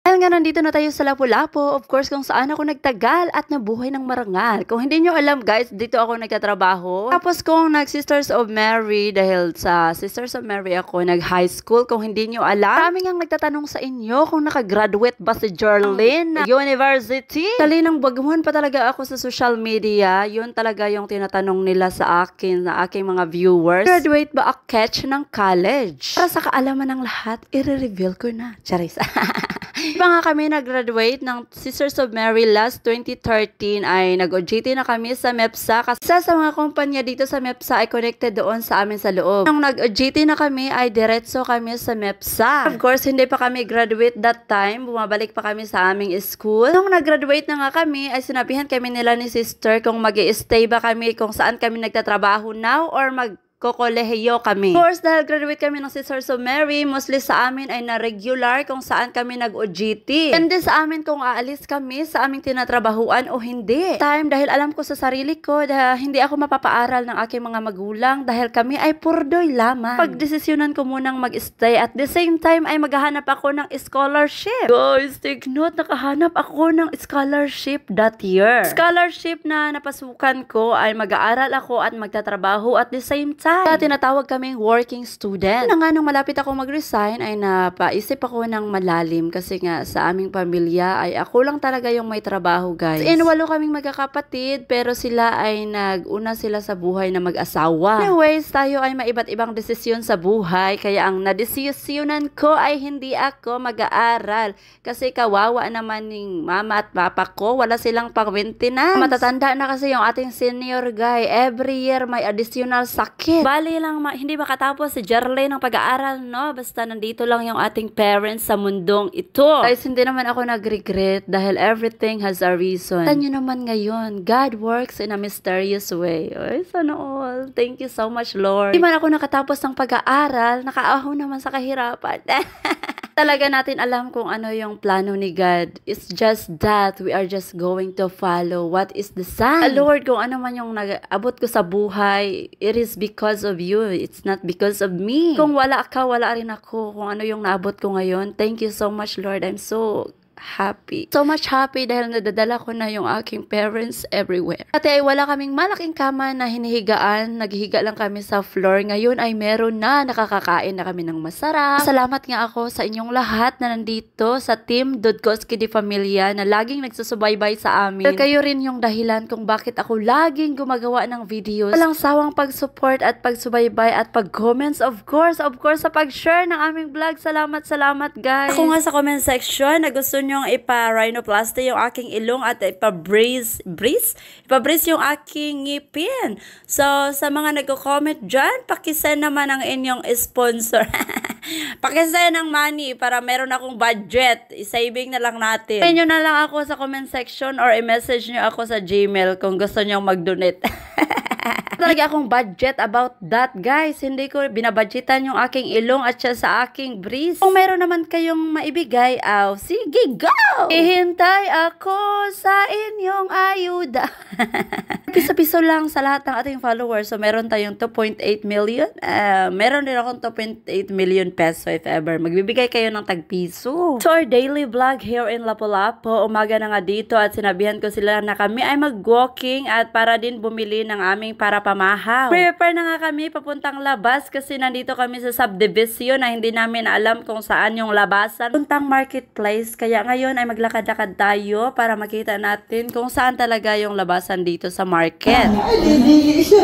Dahil nga nandito na tayo sa Lapu-Lapu, of course kung saan ako nagtagal at nabuhay ng marangal. Kung hindi nyo alam guys, dito ako nagtatrabaho. Tapos kung nag-Sisters of Mary, dahil sa Sisters of Mary ako nag-high school, kung hindi nyo alam, kami nga nagtatanong sa inyo kung nakagraduate ba si Jerlyn na University. Kalinang baguhan pa talaga ako sa social media, yun talaga yung tinatanong nila sa akin, na aking mga viewers. Graduate ba a catch ng college? Para sa kaalaman ng lahat, i-reveal ko na. Charis. Iba nga kami nag-graduate ng Sisters of Mary last 2013 ay nag-OJT na kami sa MEPSA kasi sa mga kumpanya dito sa MEPSA ay connected doon sa amin sa loob. Nung nag-OJT na kami ay diretso kami sa MEPSA. Of course, hindi pa kami graduate that time. Bumabalik pa kami sa aming school. Nung nag-graduate na nga kami ay sinabihan kami nila ni sister kung mag-i-stay ba kami kung saan kami nagtatrabaho now or kokolehiyo kami. Of course, dahil graduate kami ng Sisters of Mary, mostly sa amin ay na-regular kung saan kami nag-OJT. Hindi sa amin kung aalis kami sa aming tinatrabahuan o hindi. Time, dahil alam ko sa sarili ko, dahil hindi ako mapapaaral ng aking mga magulang dahil kami ay purdoy lamang. Pagdesisyonan ko munang mag-stay at the same time ay maghahanap ako ng scholarship. Guys, take note, nakahanap ako ng scholarship that year. Scholarship na napasukan ko ay mag-aaral ako at magtatrabaho at the same time. Tinatawag kaming working student. Na nga nung malapit ako mag-resign ay napaisip ako ng malalim kasi nga sa aming pamilya ay ako lang talaga yung may trabaho guys. Walo kaming magkakapatid pero sila ay nag-una sila sa buhay na mag-asawa. Anyways, tayo ay maiba't ibang desisyon sa buhay kaya ang nadesisyonan ko ay hindi ako mag-aaral kasi kawawa naman ng mama at papa ko, wala silang pang-maintenance. Matatanda na kasi yung ating senior guy, every year may additional sakit. Bali lang, hindi makatapos si Jerlyn ng pag-aaral, no? Basta nandito lang yung ating parents sa mundong ito. Guys, hindi naman ako nag-regret dahil everything has a reason. Tanyo naman ngayon, God works in a mysterious way. Ay, sana all. Thank you so much, Lord. Hindi man ako nakatapos ng pag-aaral, nakaahon naman sa kahirapan. Talaga natin alam kung ano yung plano ni God. It's just that we are just going to follow what is the sign. Lord, kung ano man yung nag-abot ko sa buhay, it is because of you. It's not because of me. Kung wala ka, wala rin ako. Kung ano yung naabot ko ngayon, thank you so much, Lord. I'm so happy. So much happy dahil nadadala ko na yung aking parents everywhere. Dati ay wala kaming malaking kama na hinihigaan. Naghihiga lang kami sa floor. Ngayon ay meron na. Nakakakain na kami ng masarap. Salamat nga ako sa inyong lahat na nandito sa Team Dudkoski de Familia na laging nagsusubaybay sa amin. Kayo rin yung dahilan kung bakit ako laging gumagawa ng videos. Walang sawang pag-support at pagsubaybay at pag-comments. Of course, sa pag-share ng aming vlog. Salamat guys. Ako nga sa comment section na gusto yung ipa-rhinoplasty yung aking ilong at ipa-brace yung aking ngipin. So, sa mga nagko-comment dyan, pakisend naman ang inyong sponsor. Pakisend ng money para meron akong budget. I-saving na lang natin. Pay nyo na lang ako sa comment section or i-message nyo ako sa Gmail kung gusto nyo mag-donate. Talaga akong budget about that, guys. Hindi ko binabudgetan yung aking ilong at siya sa aking breeze. Kung meron naman kayong maibigay, sige, go! Ihintay ako sa inyong ayuda. Piso-piso lang sa lahat ng ating followers. So, meron tayong 2.8 million. Meron din akong 2.8 million peso if ever. Magbibigay kayo ng tag-piso. So, our daily vlog here in Lapu-Lapu. Umaga na nga dito at sinabihan ko sila na kami ay mag-walking at para din bumili ng aming para pamahaw. Prepare na nga kami papuntang labas kasi nandito kami sa subdivision na hindi namin alam kung saan yung labasan. Puntang marketplace. Kaya ngayon ay maglakad-lakad tayo para makita natin kung saan talaga yung labasan dito sa market. Ay, Lili siya.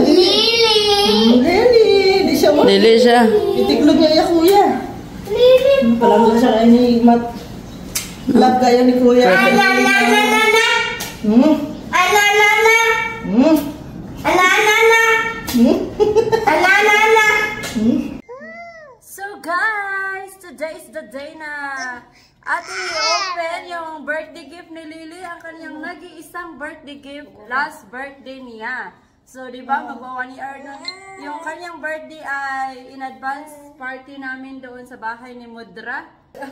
Lili siya. Lili siya. Itiklog niya kuya. Lili. Palang siya ay love kayo ni kuya. So guys, today is the day na ate open yung birthday gift ni Lily, ang kanyang nag-iisang birthday gift, last birthday niya. So, di ba, magwa 1 year na. Yung kanyang birthday ay in advance party namin doon sa bahay ni Mudra.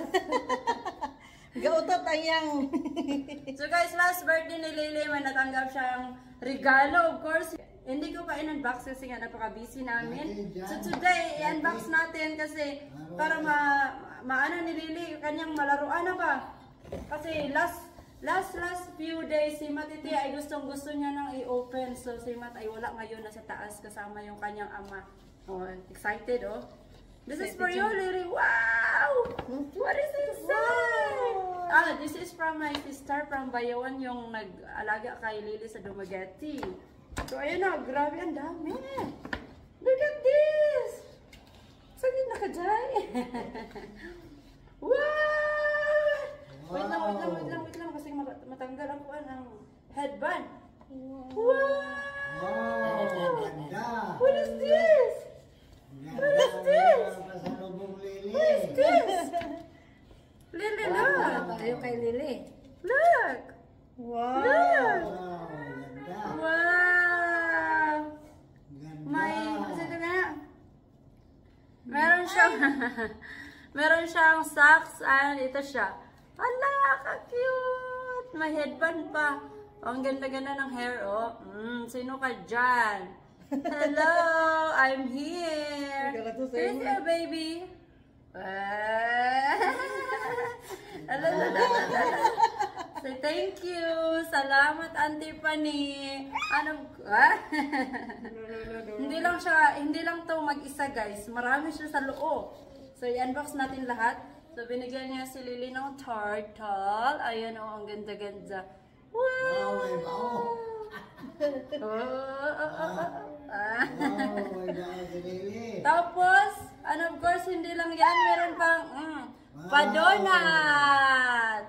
Gautot ayang. So guys, last birthday ni Lily, may natanggap siyang regalo, of course. Hindi ko pa in-unbox kasi nga napaka-busy namin. So today, i-unbox natin kasi para maano ni Lily, kanyang malaruan na ba? Kasi last few days, si Matiti ay gusto niya nang i-open. So, si Mat ay wala ngayon nasa taas kasama yung kanyang ama. Oh, excited, oh. This is for you, Lily. Wow! What is inside? Wow. Ah, this is from my sister from Bayawan, yung nag-alaga kay Lily sa Dumaguete. So, ayun na. Grabe, ang dami. Look at this! Sagid na ka, Jai. Wow! Wait lang. Kasi matanggal ang kuan ang headband. Wow! What is this? What is this? What is this? Lily, look! Tayo kay Lily. Look! Wow! Look! Wow! May, kasi ito na. Meron siyang socks and ito siya. Ala, ka-cute! May headband pa. Oh, ang ganda-ganda ng hair, oh. Sino ka dyan? Hello, I'm here. Here's your baby. Say thank you. Salamat, Auntie Pani. Hindi lang to mag-isa, guys. Marami siya sa loob. So, i-unbox natin lahat. So, binigyan niya si Lily ng turtle. Ayan, oh, ang ganda-ganda. Wow! Tapos, of course, hindi lang yan. Meron pang pa-donut.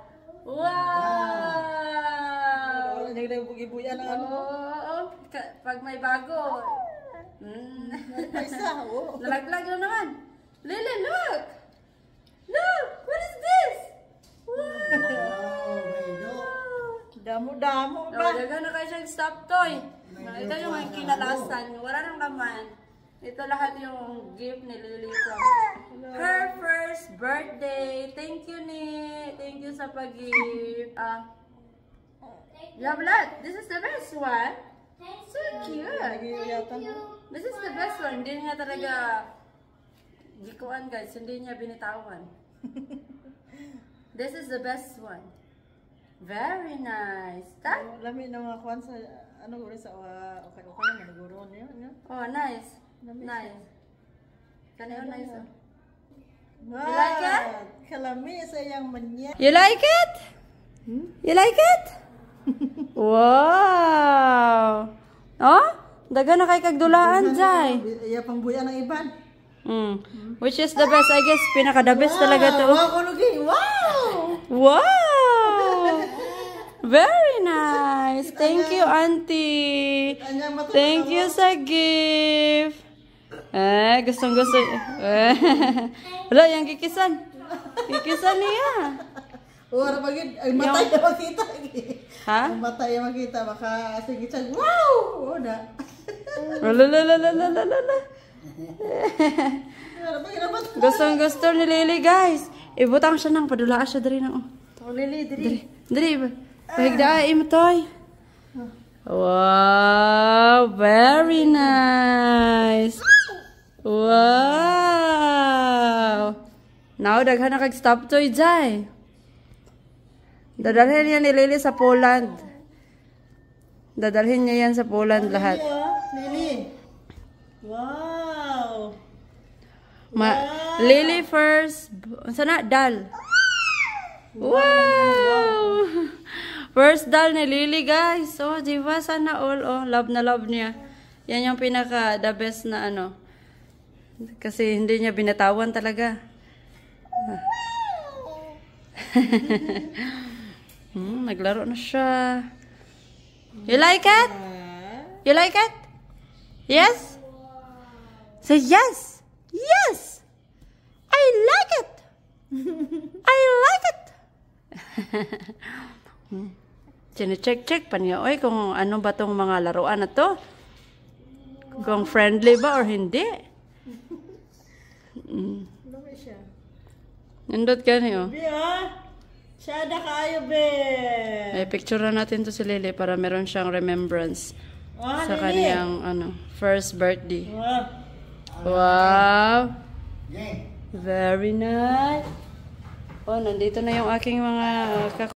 Wow! Nagbugi-buya ng ano? Pag may bago. Isa, oh. Nalaglag na naman. Lily, look! Look! What is this? Wow! Damo-damo ba? Daga na kayo siyang stop toy. Ito yung mga kinalasan. Wala nang laman. Ito lahat yung gift ni Lily from her first birthday. Thank you, Ni. Thank you sa pag-gift. You have a lot. This is the best one. So cute. This is the best one. Hindi niya talaga gikuan, guys. Hindi niya binitawan. This is the best one. Very nice. Lami na mga kwan sa ano guro sa okay naman guro niyo. Oh, nice. Nice. Kanino nice. Wow. You like it? Kalami sa iyang manya. You like it? You like it? Wow. Oh? Daga na kay kagdulaan, Jai. Iya pang buya ng iban. Which is the best? I guess pinaka-the best talaga to. Wow! Wow! Very nice. Thank you, Auntie. Thank you sa gift. Gustong-gusto. Wala, yung kikisan. Kikisan niya. Ora bagid ay matay na makita. Ha? Matay na makita baka sige siya. Wow! Oda. Lalalalalalala. Gustong-gusto ni Lily, guys. Ibutang siya ng padulaan siya dari na. Oh, Lily, diri. Dari. Pahigdaay mo, Toy. Wow. Very nice. Wow. Now, daghan na kag-stop toy, Jai. Dadalhin niya ni Lily sa Poland. Dadalhin niya yan sa Poland lahat. Lily. Wow. Lily first. Sana, Dal. Wow. First doll ni Lily, guys. Oh, diba? Sana all. Oh, love na love niya. Yan yung pinaka the best na ano. Kasi hindi niya binatawan talaga. Naglaro na siya. You like it? You like it? Yes? Say yes. Yes. I like it. I like it. Sine-check pa niya, oy, kung ano ba tong mga laruan na to. Kung friendly ba or hindi. Dami siya. Nindot ka niyo. Siya na kayo, be. Ay, picture natin to si Lily para meron siyang remembrance sa Lily. kaniyang first birthday. Wow. Wow. Very nice. Oh, nandito na yung aking mga